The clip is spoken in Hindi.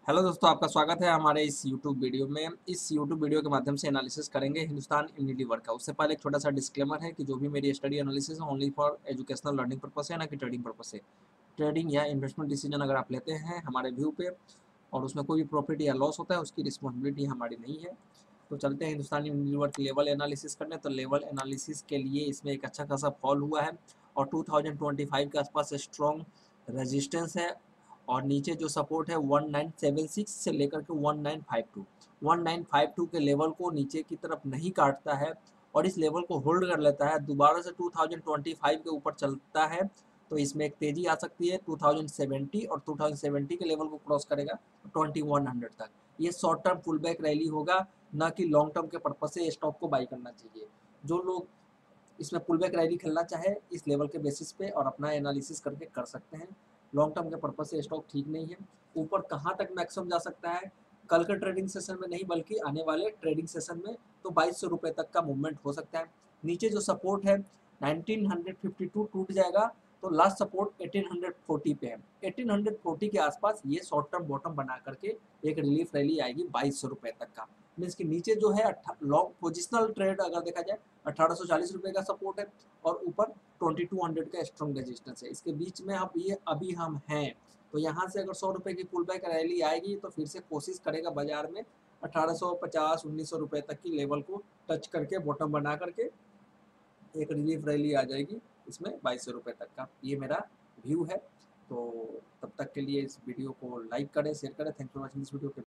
हेलो दोस्तों, आपका स्वागत है हमारे इस यूट्यूब वीडियो में। इस यूट्यूब वीडियो के माध्यम से एनालिसिस करेंगे हिंदुस्तान यूनिलीवर का। उससे पहले एक छोटा सा डिस्क्लेमर है कि जो भी मेरी स्टडी एनालिसिस है only for educational learning purpose है, ना कि ट्रेडिंग पर्पस है। ट्रेडिंग या इन्वेस्टमेंट डिसीजन अगर आप लेते हैं हमारे व्यू पे और उसमें कोई भी प्रॉफिट या लॉस होता है, उसकी रिस्पॉन्सिबिलिटी हमारी नहीं है। तो चलते हैं हिंदुस्तान यूनिलीवर की लेवल एनालिसिस करने। तो लेवल एनालिसिस के लिए इसमें एक अच्छा खासा फॉल हुआ है और 2025 के आसपास स्ट्रॉन्ग रेजिस्टेंस है। और नीचे जो सपोर्ट है 1976 से लेकर के 1952, 1952 के लेवल को नीचे की तरफ नहीं काटता है और इस लेवल को होल्ड कर लेता है, दोबारा से 2025 के ऊपर चलता है, तो इसमें एक तेजी आ सकती है 2070 और 2070 के लेवल को क्रॉस करेगा 2100 तक। ये short term pullback rally होगा, ना कि लॉन्ग टर्म के पर्पज से स्टॉक को बाई करना चाहिए। जो लोग इसमें पुल बैक रैली खेलना चाहे इस लेवल के बेसिस पे और अपना एनालिसिस करके कर सकते हैं। लॉन्ग टर्म के पर्पज से स्टॉक ठीक नहीं है। ऊपर कहाँ तक मैक्सिमम जा सकता है, कल के ट्रेडिंग सेशन में नहीं बल्कि आने वाले ट्रेडिंग सेशन में तो 2200 रुपये तक का मूवमेंट हो सकता है। नीचे जो सपोर्ट है 1952 टूट जाएगा तो लास्ट सपोर्ट 1840 पे है। 1840 के आसपास ये शॉर्ट टर्म बॉटम बना करके एक रिलीफ रैली आएगी 2200 रुपये तक का। मीन्स कि नीचे जो है लॉन्ग पोजिशनल ट्रेड अगर देखा जाए 1840 रुपये का सपोर्ट है और ऊपर 2200 का स्ट्रॉन्ग रेजिस्टेंस है। इसके बीच में अब ये अभी हम हैं, तो यहाँ से अगर 100 रुपये की पुल बैक रैली आएगी तो फिर से कोशिश करेगा बाजार में 1850-1900 रुपये तक की लेवल को टच करके बॉटम बना करके एक रिलीफ रैली आ जाएगी इसमें 2200 रुपये तक का। ये मेरा व्यू है। तो तब तक के लिए इस वीडियो को लाइक करें, शेयर करें। Thank for watching this video.